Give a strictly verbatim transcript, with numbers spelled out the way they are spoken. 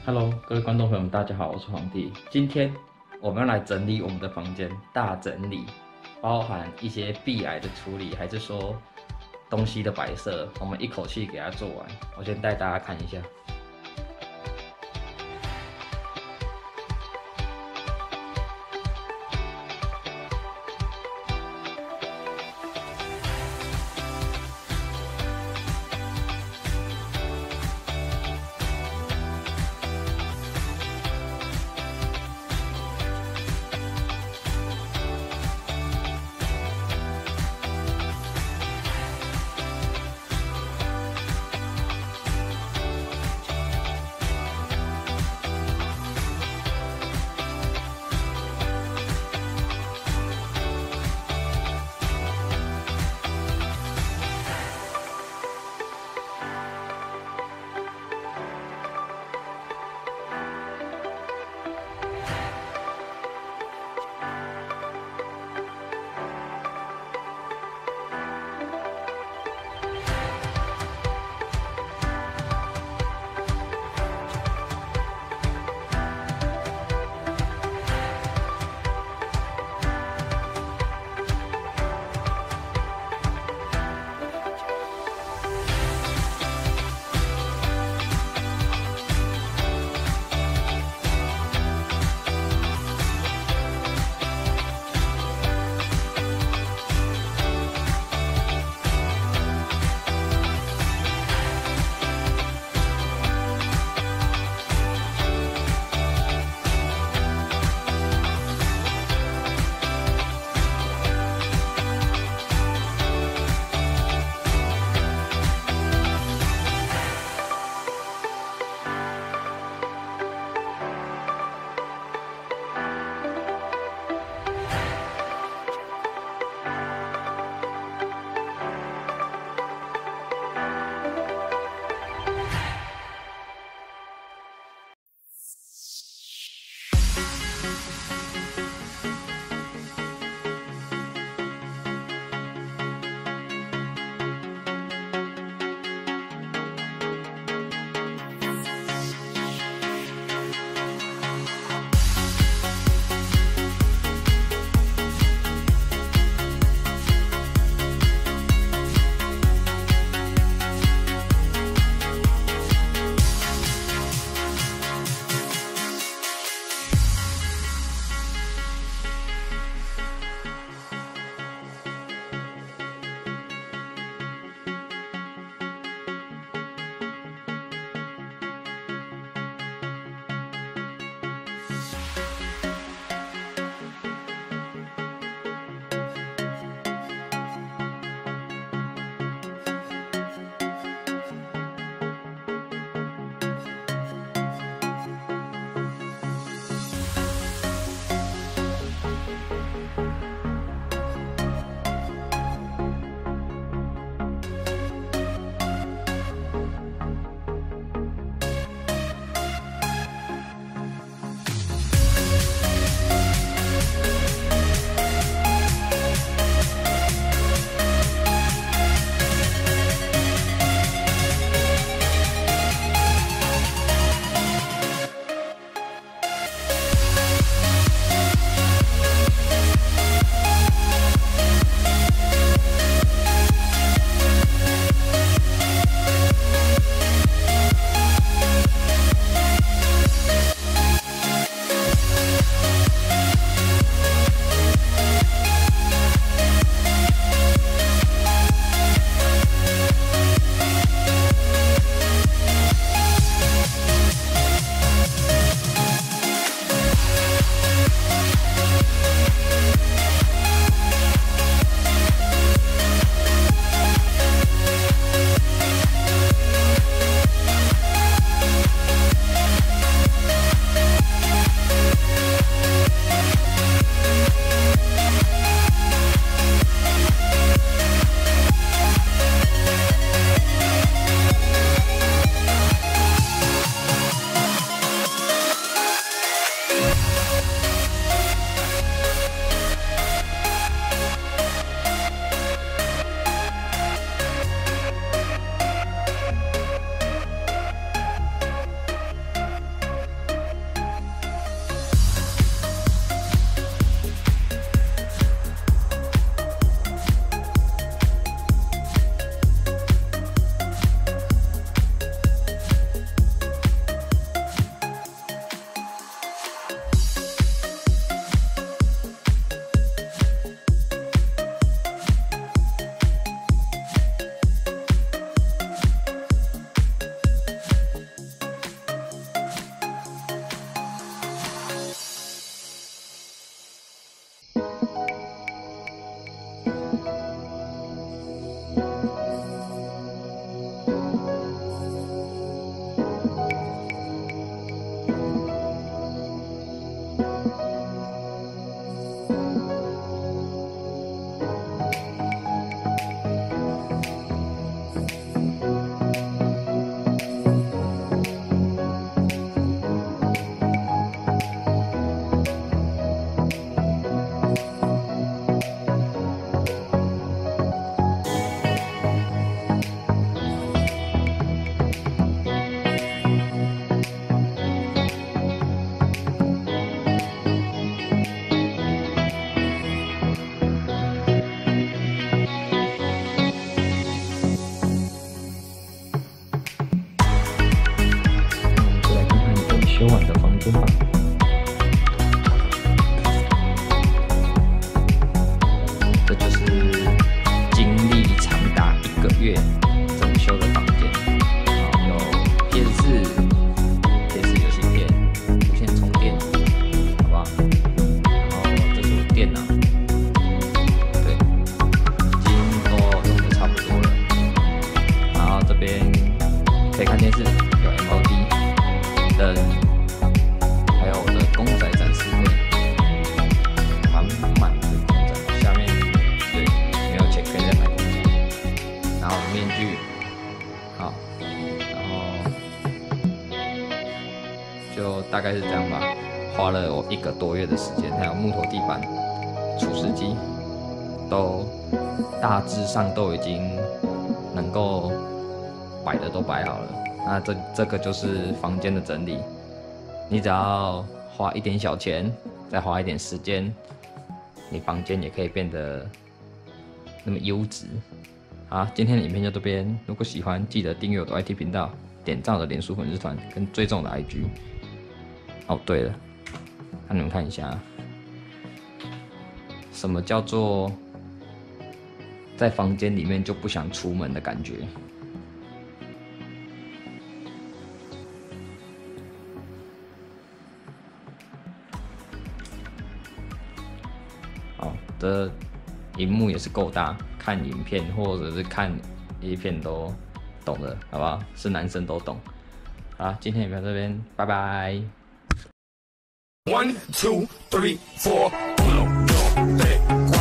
Hello，各位观众朋友们，大家好，我是皇帝。今天我们要来整理我们的房间，大整理，包含一些壁癌的处理，还是说东西的摆设，我们一口气给它做完。我先带大家看一下。 修完的房间吧。这就是经历长达一个月整修的房间，然后有 P S 四、P S 游戏片、无线充电，好不好？然后这是我电脑，对，已经都用的差不多了。然后这边可以看电视，有 M O D 灯，还有我的公仔展示柜，满满的公仔，下面对没有钱可以再买公仔，然后面具，好，然后就大概是这样吧，花了我一个多月的时间，还有木头地板、除湿机，都大致上都已经能够摆的都摆好了。那这这个就是房间的整理，你只要花一点小钱，再花一点时间，你房间也可以变得那么优质。好，今天的影片就这边，如果喜欢，记得订阅我的 I T 频道，点赞我的脸书粉丝团跟追踪我的 I G。哦，对了，让你们看一下，什么叫做在房间里面就不想出门的感觉。好，这荧幕也是够大，看影片或者是看 A 片都懂的，好不好？是男生都懂。好，今天影片到这边，拜拜。One, two, three, four, uno, dos, tres.